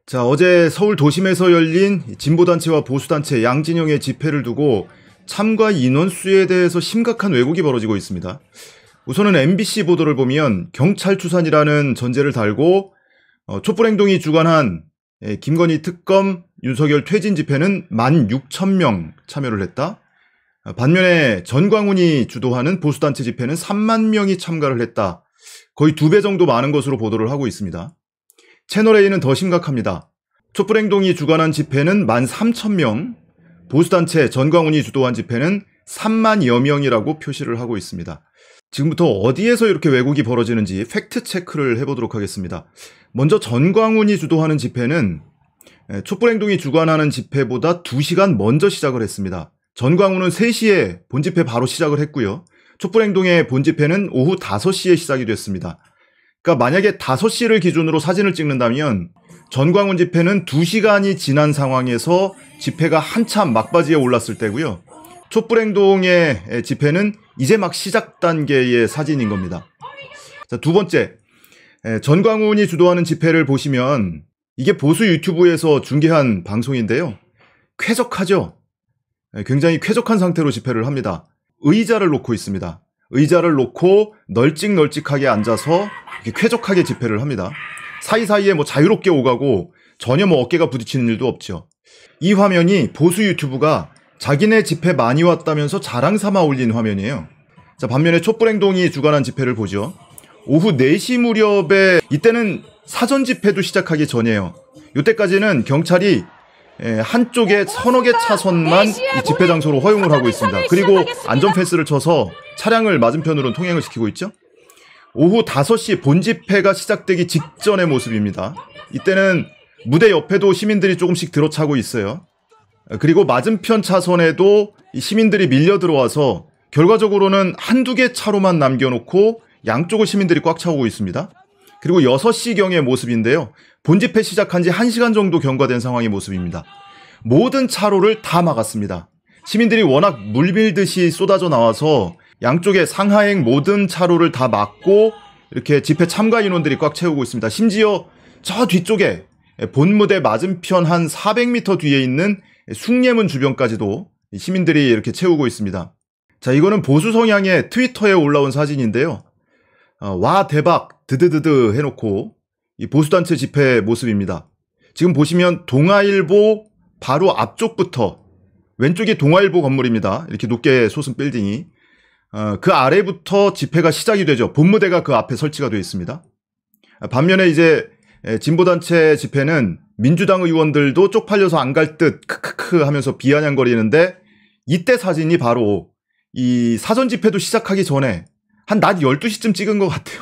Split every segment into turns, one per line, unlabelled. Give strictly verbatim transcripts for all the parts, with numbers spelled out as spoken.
자, 어제 서울 도심에서 열린 진보단체와 보수단체 양진영의 집회를 두고 참가 인원수에 대해서 심각한 왜곡이 벌어지고 있습니다. 우선은 엠비씨 보도를 보면 경찰 추산이라는 전제를 달고 어, 촛불행동이 주관한 예, 김건희 특검 윤석열 퇴진 집회는 만 육천 명 참여를 했다. 반면에 전광훈이 주도하는 보수단체 집회는 삼만 명이 참가를 했다. 거의 두 배 정도 많은 것으로 보도를 하고 있습니다. 채널A는 더 심각합니다. 촛불행동이 주관한 집회는 만 삼천 명, 보수단체 전광훈이 주도한 집회는 삼만여 명이라고 표시를 하고 있습니다. 지금부터 어디에서 이렇게 왜곡이 벌어지는지 팩트체크를 해보도록 하겠습니다. 먼저 전광훈이 주도하는 집회는 촛불행동이 주관하는 집회보다 두 시간 먼저 시작을 했습니다. 전광훈은 세 시에 본집회 바로 시작을 했고요. 촛불행동의 본집회는 오후 다섯 시에 시작이 됐습니다. 그러니까 만약에 다섯 시를 기준으로 사진을 찍는다면 전광훈 집회는 두 시간이 지난 상황에서 집회가 한참 막바지에 올랐을 때고요. 촛불행동의 집회는 이제 막 시작 단계의 사진인 겁니다. 자, 두 번째, 전광훈이 주도하는 집회를 보시면 이게 보수 유튜브에서 중계한 방송인데요. 쾌적하죠? 굉장히 쾌적한 상태로 집회를 합니다. 의자를 놓고 있습니다. 의자를 놓고 널찍널찍하게 앉아서 이렇게 쾌적하게 집회를 합니다. 사이사이에 뭐 자유롭게 오가고 전혀 뭐 어깨가 부딪히는 일도 없죠. 이 화면이 보수 유튜브가 자기네 집회 많이 왔다면서 자랑 삼아 올린 화면이에요. 자, 반면에 촛불행동이 주관한 집회를 보죠. 오후 네 시 무렵에 이때는 사전 집회도 시작하기 전이에요. 이때까지는 경찰이 한쪽에 서너 개 차선만 이 집회 장소로 허용을 하고 있습니다. 그리고 안전 펜스를 쳐서 차량을 맞은편으로 통행을 시키고 있죠. 오후 다섯 시 본집회가 시작되기 직전의 모습입니다. 이때는 무대 옆에도 시민들이 조금씩 들어차고 있어요. 그리고 맞은편 차선에도 시민들이 밀려 들어와서 결과적으로는 한두 개 차로만 남겨놓고 양쪽을 시민들이 꽉 차오고 있습니다. 그리고 여섯 시경의 모습인데요. 본집회 시작한 지 한 시간 정도 경과된 상황의 모습입니다. 모든 차로를 다 막았습니다. 시민들이 워낙 물밀듯이 쏟아져 나와서 양쪽에 상하행 모든 차로를 다 막고 이렇게 집회 참가 인원들이 꽉 채우고 있습니다. 심지어 저 뒤쪽에 본무대 맞은편 한 사백 미터 뒤에 있는 숭례문 주변까지도 시민들이 이렇게 채우고 있습니다. 자, 이거는 보수 성향의 트위터에 올라온 사진인데요. 어, 와 대박 드드드드 해놓고 이 보수단체 집회 모습입니다. 지금 보시면 동아일보 바로 앞쪽부터 왼쪽이 동아일보 건물입니다. 이렇게 높게 솟은 빌딩이 어, 그 아래부터 집회가 시작이 되죠. 본무대가 그 앞에 설치가 되어 있습니다. 반면에 이제 진보단체 집회는 민주당 의원들도 쪽팔려서 안 갈 듯 크크크 하면서 비아냥거리는데 이때 사진이 바로 이 사전 집회도 시작하기 전에 한 낮 열두 시쯤 찍은 것 같아요.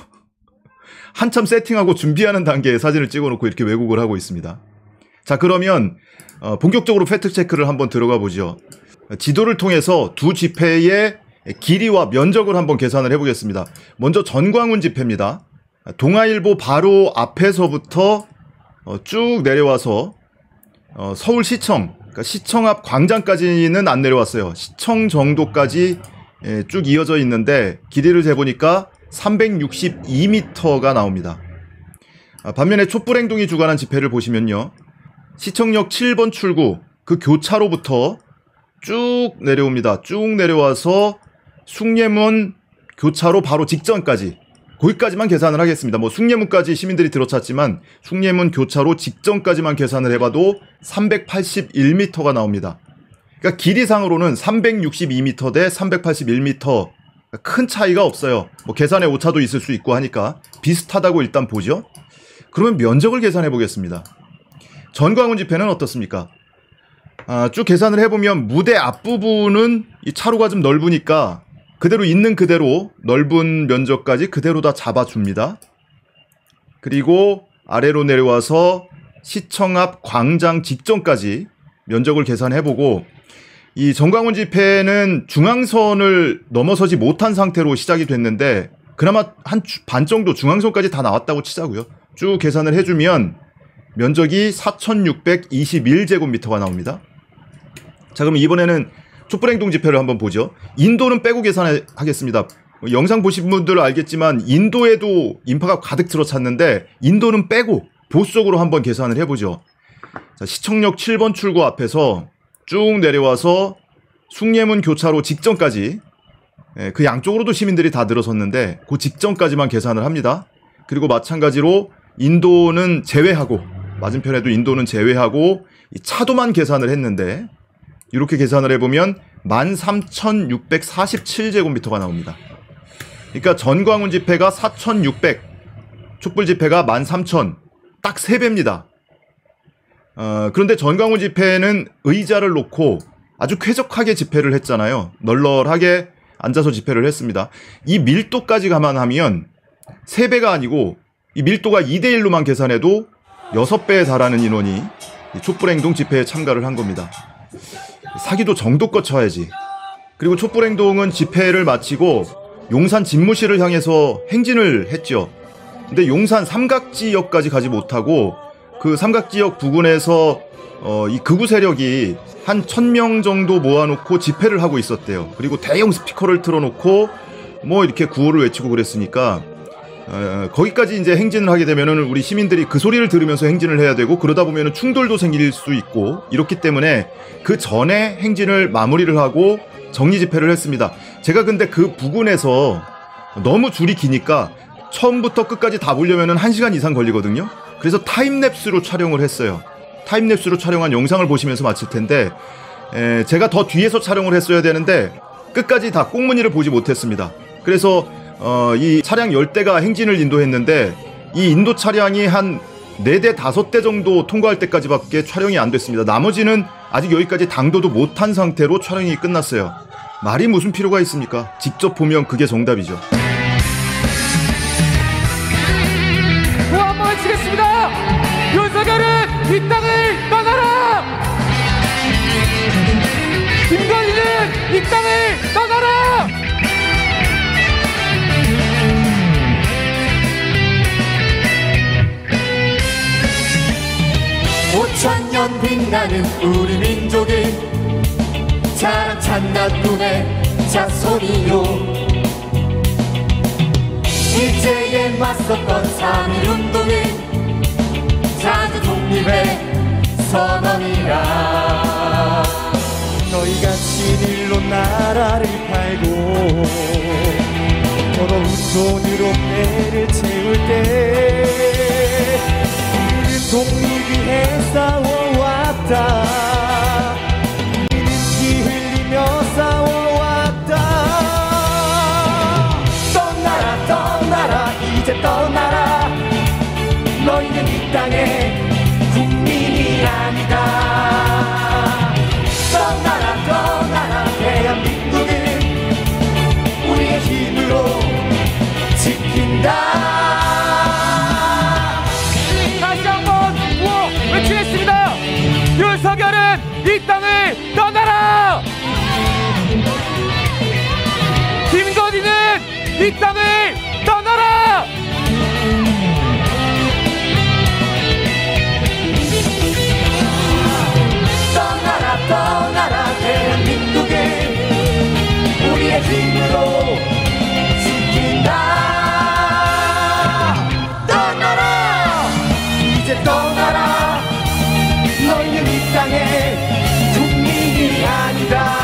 한참 세팅하고 준비하는 단계에 사진을 찍어놓고 이렇게 왜곡을 하고 있습니다. 자, 그러면 어, 본격적으로 팩트체크를 한번 들어가 보죠. 지도를 통해서 두 집회의 길이와 면적을 한번 계산을 해보겠습니다. 먼저 전광훈 집회입니다. 동아일보 바로 앞에서부터 어, 쭉 내려와서 어, 서울시청, 그러니까 시청 앞 광장까지는 안 내려왔어요. 시청 정도까지 예, 쭉 이어져 있는데 길이를 재보니까 삼백육십이 미터가 나옵니다. 아, 반면에 촛불행동이 주관한 집회를 보시면요. 시청역 칠 번 출구 그 교차로부터 쭉 내려옵니다. 쭉 내려와서 숭례문 교차로 바로 직전까지 거기까지만 계산을 하겠습니다. 뭐 숭례문까지 시민들이 들어찼지만 숭례문 교차로 직전까지만 계산을 해봐도 삼백팔십일 미터가 나옵니다. 그러니까 길이상으로는 삼백육십이 미터 대 삼백팔십일 미터 큰 차이가 없어요. 뭐 계산에 오차도 있을 수 있고 하니까 비슷하다고 일단 보죠. 그러면 면적을 계산해 보겠습니다. 전광훈 집회는 어떻습니까? 아, 쭉 계산을 해보면 무대 앞부분은 이 차로가 좀 넓으니까 그대로 있는 그대로 넓은 면적까지 그대로 다 잡아줍니다. 그리고 아래로 내려와서 시청 앞 광장 직전까지 면적을 계산해보고 이 전광훈 집회는 중앙선을 넘어서지 못한 상태로 시작이 됐는데 그나마 한 반 정도 중앙선까지 다 나왔다고 치자고요. 쭉 계산을 해주면 면적이 사천육백이십일 제곱미터가 나옵니다. 자, 그럼 이번에는 촛불행동 집회를 한번 보죠. 인도는 빼고 계산하겠습니다. 영상 보신 분들은 알겠지만 인도에도 인파가 가득 들어찼는데 인도는 빼고 보수적으로 한번 계산을 해보죠. 자, 시청역 칠 번 출구 앞에서 쭉 내려와서 숭례문 교차로 직전까지, 예, 그 양쪽으로도 시민들이 다 늘어섰는데 그 직전까지만 계산을 합니다. 그리고 마찬가지로 인도는 제외하고, 맞은편에도 인도는 제외하고 이 차도만 계산을 했는데 이렇게 계산을 해보면 만 삼천육백사십칠 제곱미터가 나옵니다. 그러니까 전광훈 집회가 사천육백, 촛불 집회가 만 삼천, 딱 세 배입니다. 어, 그런데 전광훈 집회는 의자를 놓고 아주 쾌적하게 집회를 했잖아요. 널널하게 앉아서 집회를 했습니다. 이 밀도까지 감안하면 세 배가 아니고 이 밀도가 이 대 일로만 계산해도 여섯 배에 달하는 인원이 촛불행동 집회에 참가를 한 겁니다. 사기도 정도껏 쳐야지. 그리고 촛불행동은 집회를 마치고 용산 집무실을 향해서 행진을 했죠. 근데 용산 삼각지역까지 가지 못하고 그 삼각지역 부근에서 어, 이 극우 세력이 한 천 명 정도 모아놓고 집회를 하고 있었대요. 그리고 대형 스피커를 틀어놓고 뭐 이렇게 구호를 외치고 그랬으니까 어, 거기까지 이제 행진을 하게 되면은 우리 시민들이 그 소리를 들으면서 행진을 해야 되고, 그러다 보면은 충돌도 생길 수 있고, 이렇기 때문에 그 전에 행진을 마무리를 하고 정리 집회를 했습니다. 제가 근데 그 부근에서 너무 줄이 기니까 처음부터 끝까지 다 보려면은 한 시간 이상 걸리거든요. 그래서 타임랩스로 촬영을 했어요. 타임랩스로 촬영한 영상을 보시면서 마칠 텐데, 에, 제가 더 뒤에서 촬영을 했어야 되는데 끝까지 다 꽁무니를 보지 못했습니다. 그래서 어, 이 차량 열 대가 행진을 인도했는데 이 인도 차량이 한 네 대, 다섯 대 정도 통과할 때까지밖에 촬영이 안 됐습니다. 나머지는 아직 여기까지 당도도 못한 상태로 촬영이 끝났어요. 말이 무슨 필요가 있습니까? 직접 보면 그게 정답이죠.
또 한 번 외치겠습니다. 윤석열은 이 땅을 떠나라! 김건희는 이 땅을 떠나라!
오천 년 빛나는 우리 민족의 자랑 찬나 눈에 자손이요, 일제에 맞섰던 삼일 운동의 자주 독립의 선언이라.
너희가 친일로 나라를 팔고 더러운 돈으로 배를 채울 때 우리는 독립 위해 싸워왔다. 우리는 피 흘리며 싸워왔다.
떠나라 떠나라 이제 떠나라. 너희는 이 땅의 국민이 아니다. 떠나라 떠나라. 대한민국은 우리의 힘으로 지킨다.
다시 한번 구호 외치겠습니다. 윤석열은 이 땅을 떠나라! 김건희는 이 땅을 떠나라!
떠나라 떠나라. 대한민국은 우리의 힘으로 지킨다. 떠나라 이제 떠나라. 너희는 이 땅의 국민이 아니다.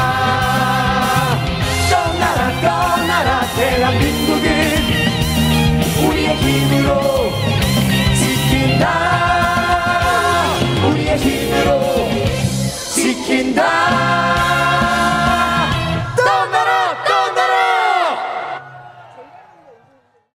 떠나라 떠나라. 대한민국은 우리의 힘으로 지킨다. 우리의 힘으로